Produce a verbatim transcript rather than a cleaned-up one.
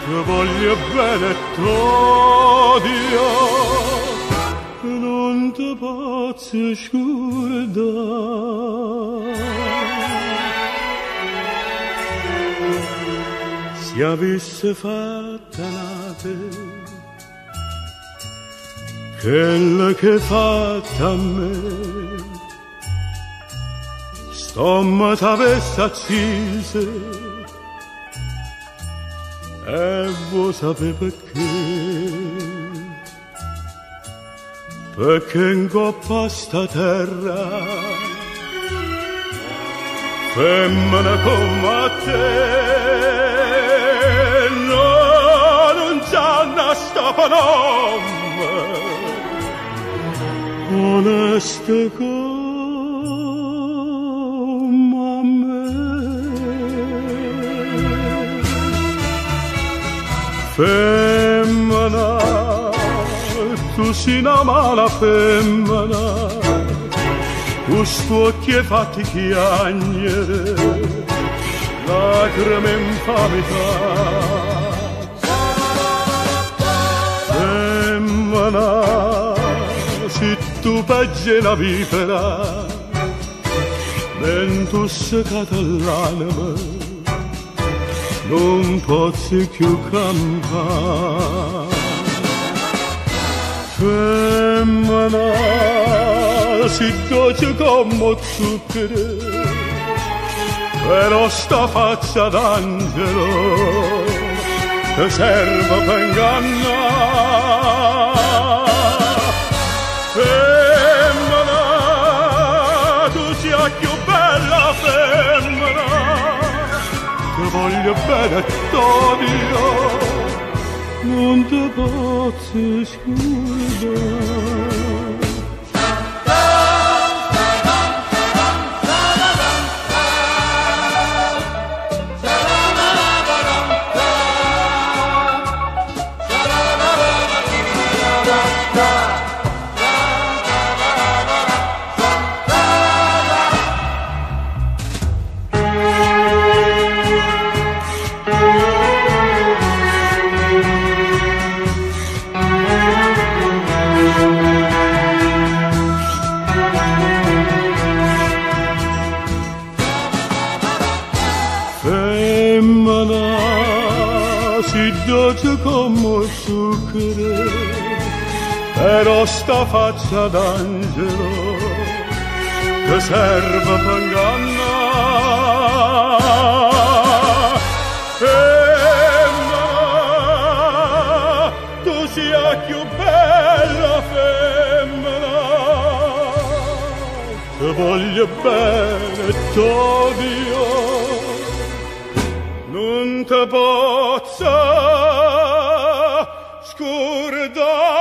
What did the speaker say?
Ti voglio bene, t'odio, non ti posso scordare. Se avesse fatta nate, quella che fatta a me, stomma t'avesse accise, e vuoi sapere perché? Perché in coppa sta terra, femmina come te, non c'è una stapa nome, onesta come a me. Femmina, tu sei una mala femmina, questo occhio fatti chiagnere, lacrime infamità. Femmina, se tu peggi una vipera, mentre seccata l'anima, non posso più campare. Femmina, si dolce come zucchero, però sta faccia d'angelo che serve per ingannare. Femmina, tu sia più bella femmina, ti voglio bene, t'odio, non ti posso scordare. Femmina, si dolce come zucchero, però sta faccia d'angelo che serve per ingannare. Femmina, tu sia più bella femmina, ti voglio bene, t'odio, non te posso scordare.